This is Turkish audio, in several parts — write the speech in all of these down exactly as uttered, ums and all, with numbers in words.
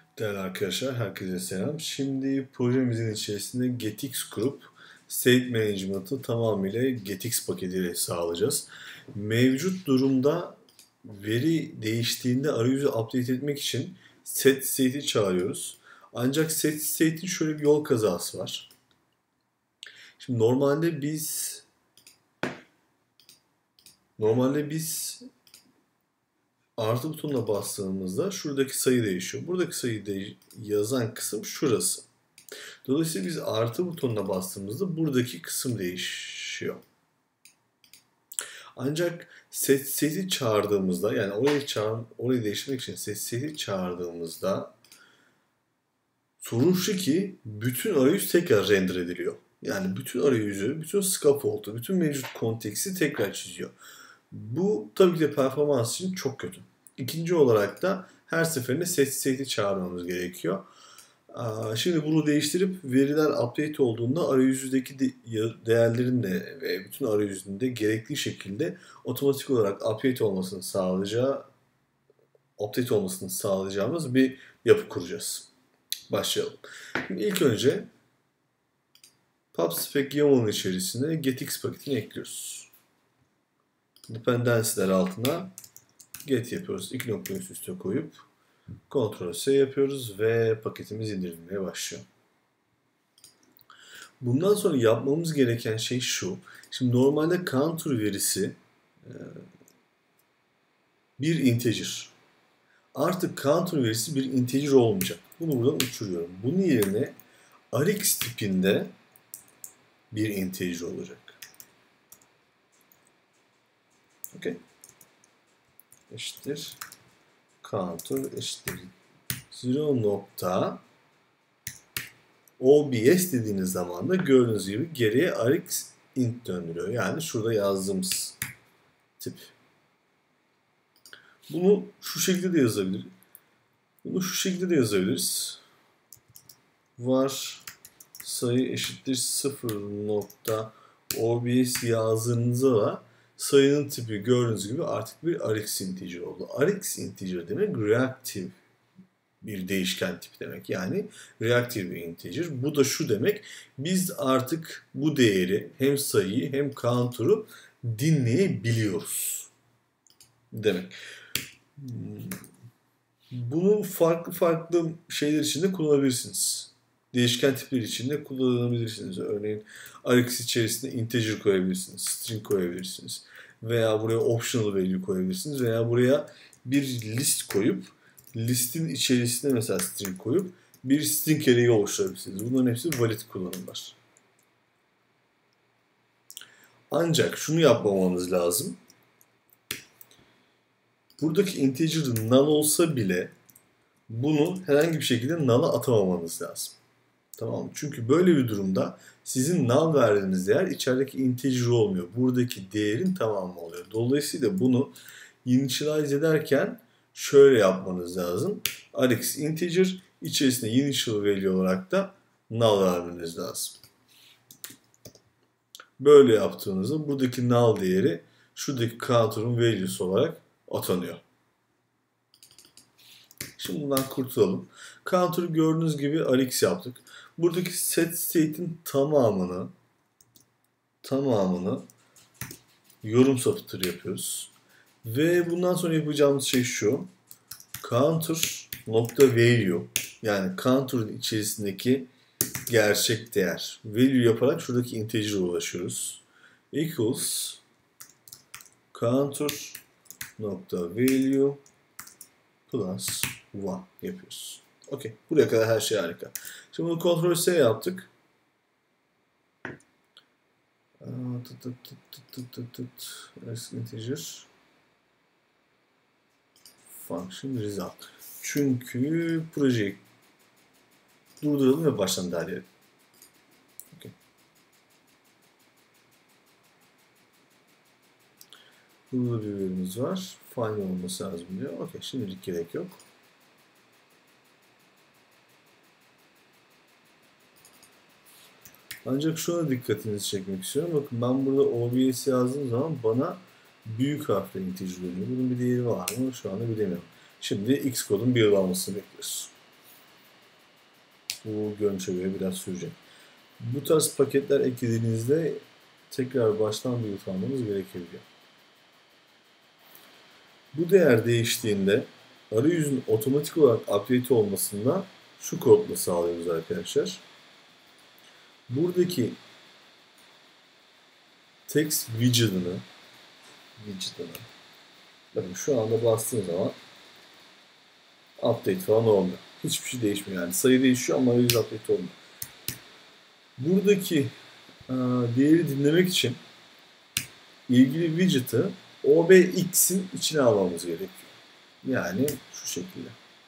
Değerli arkadaşlar, herkese selam. Şimdi projemizin içerisinde getx kurup state management'ı tamamıyla getx paketiyle sağlayacağız. Mevcut durumda veri değiştiğinde arayüzü update etmek için set state'i çağırıyoruz. Ancak set state'in şöyle bir yol kazası var. Şimdi normalde biz normalde biz artı butonuna bastığımızda şuradaki sayı değişiyor. Buradaki sayı de yazan kısım şurası. Dolayısıyla biz artı butonuna bastığımızda buradaki kısım değişiyor. Ancak set seti çağırdığımızda, yani orayı çağır, orayı değiştirmek için set seti çağırdığımızda sorun şu ki bütün arayüz tekrar render ediliyor. Yani bütün arayüzü, bütün scaffold'u, bütün mevcut konteksti tekrar çiziyor. Bu tabii ki de performans için çok kötü. İkinci olarak da her seferinde set state'i çağırmamız gerekiyor. Şimdi bunu değiştirip veriler update olduğunda arayüzdeki değerlerin de ve bütün arayüzünde gerekli şekilde otomatik olarak update olmasını sağlayacağı update olmasını sağlayacağımız bir yapı kuracağız. Başlayalım. Şimdi ilk önce pubspec YAML'ın içerisine getx paketini ekliyoruz. Dependency'ler altına get yapıyoruz. İki nokta üst üste koyup kontrol S yapıyoruz ve paketimiz indirilmeye başlıyor. Bundan sonra yapmamız gereken şey şu. Şimdi normalde counter verisi bir integer. Artık counter verisi bir integer olmayacak. Bunu buradan uçuruyorum. Bunun yerine arix tipinde bir integer olacak. Okay. Eşittir counter eşittir zero nokta obs dediğiniz zaman da gördüğünüz gibi geriye arix int döndürüyor. Yani şurada yazdığımız tip. Bunu şu şekilde de yazabiliriz. Bunu şu şekilde de yazabiliriz. Var sayı eşittir sıfır nokta obs yazdığınızda da sayının tipi gördüğünüz gibi artık bir arix integer oldu. Arix integer demek reactive bir değişken tipi demek. Yani reactive bir integer. Bu da şu demek. Biz artık bu değeri hem sayıyı hem counter'u dinleyebiliyoruz demek. Bunu farklı farklı şeyler için de kullanabilirsiniz. Değişken tipler için de kullanabilirsiniz. Örneğin arix içerisinde integer koyabilirsiniz, string koyabilirsiniz. Veya buraya optional value koyabilirsiniz. Veya buraya bir list koyup listin içerisinde mesela string koyup bir string array'i oluşturabilirsiniz. Bunların hepsi valid kullanımlar. Ancak şunu yapmamamız lazım. Buradaki integer null olsa bile bunu herhangi bir şekilde null'a atamamanız lazım. Tamam mı? Çünkü böyle bir durumda sizin null verdiğiniz değer içerideki integer olmuyor. Buradaki değerin tamamı oluyor. Dolayısıyla bunu initialize ederken şöyle yapmanız lazım. Arix integer içerisinde initial value olarak da null vermeniz lazım. Böyle yaptığınızda buradaki null değeri şuradaki counter'ın value'su olarak atanıyor. Şimdi bundan kurtulalım. Counter'ı gördüğünüz gibi arix yaptık. Buradaki set state'in tamamını tamamını yorum sapıtır yapıyoruz. Ve bundan sonra yapacağımız şey şu. Counter nokta value, yani counter'ın içerisindeki gerçek değer. Value yaparak şuradaki integer'e ulaşıyoruz. Equals counter nokta value plus one yapıyoruz. Okey. Buraya kadar her şey harika. Şimdi bunu kontrol S yaptık. Tut tut tut tut tut tut. Integer function result. Çünkü projeyi durduralım ve baştan derleyelim. Okay. Burada bir verimiz var. Final olması lazım diyor. Okey. Şimdilik gerek yok. Ancak şuna dikkatinizi çekmek istiyorum. Bakın ben burada obs yazdığım zaman bana büyük harfle integer veriyor. Bunun bir değeri var mı? Şu anda bilemiyorum. Şimdi Xcode'un bir olmasını bekliyoruz. Bu görünüşe göre biraz sürecek. Bu tarz paketler eklediğinizde tekrar baştan bir utanmanız gerekebiliyor. Bu değer değiştiğinde arayüzün otomatik olarak update olmasında şu kodla sağlıyoruz arkadaşlar. Buradaki text widget'ını widget'ını bakın şu anda bastığım zaman update falan olmuyor. Hiçbir şey değişmiyor yani. Sayı değişiyor ama arayüz update olmuyor. Buradaki a, değeri dinlemek için ilgili widget'ı O B X'in içine almamız gerekiyor. Yani şu şekilde.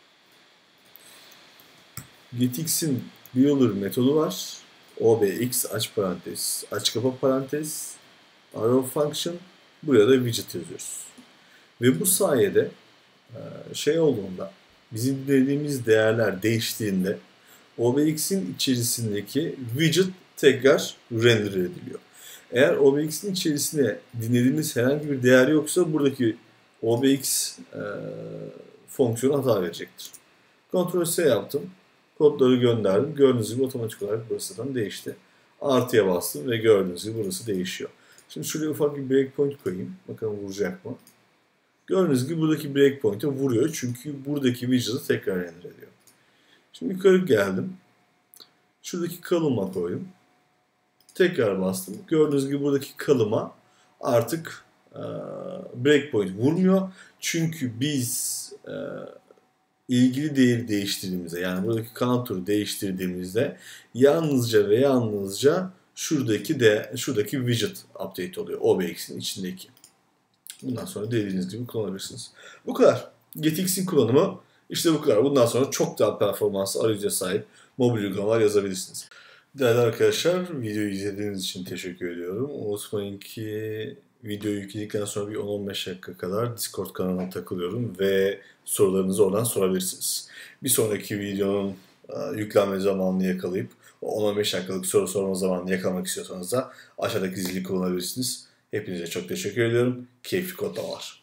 getX'in builder metodu var. O B X aç parantez, aç kapa parantez, arrow function, buraya da widget yazıyoruz. Ve bu sayede şey olduğunda, bizim dediğimiz değerler değiştiğinde O B X'in içerisindeki widget tekrar render ediliyor. Eğer O B X'in içerisinde dinlediğiniz herhangi bir değer yoksa buradaki O B X e, fonksiyonu hata verecektir. Ctrl S yaptım. Kodları gönderdim. Gördüğünüz gibi otomatik olarak burası değişti. Artıya bastım ve gördüğünüz gibi burası değişiyor. Şimdi şuraya ufak bir breakpoint koyayım. Bakalım vuracak mı? Gördüğünüz gibi buradaki breakpoint'e vuruyor. Çünkü buradaki widget'ı tekrar render ediyor. Şimdi yukarı geldim. Şuradaki kalıma koydum. Tekrar bastım. Gördüğünüz gibi buradaki kalıma artık e, breakpoint vurmuyor. Çünkü biz e, ilgili değeri değiştirdiğimizde, yani buradaki counter'ı değiştirdiğimizde yalnızca ve yalnızca şuradaki de şuradaki widget update oluyor. O B X'in içindeki. Bundan sonra dediğiniz gibi kullanabilirsiniz. Bu kadar. getX'in kullanımı işte bu kadar. Bundan sonra çok daha performanslı arayüze sahip mobil uygulamalar yazabilirsiniz. Değerli arkadaşlar, videoyu izlediğiniz için teşekkür ediyorum. Unutmayın ki videoyu yükledikten sonra bir on on beş dakika kadar Discord kanalına takılıyorum ve sorularınızı oradan sorabilirsiniz. Bir sonraki videonun yüklenme zamanını yakalayıp on on beş dakikalık soru sorma zamanını yakalamak istiyorsanız da aşağıdaki zili kullanabilirsiniz. Hepinize çok teşekkür ediyorum. Keyifli kodlamalar.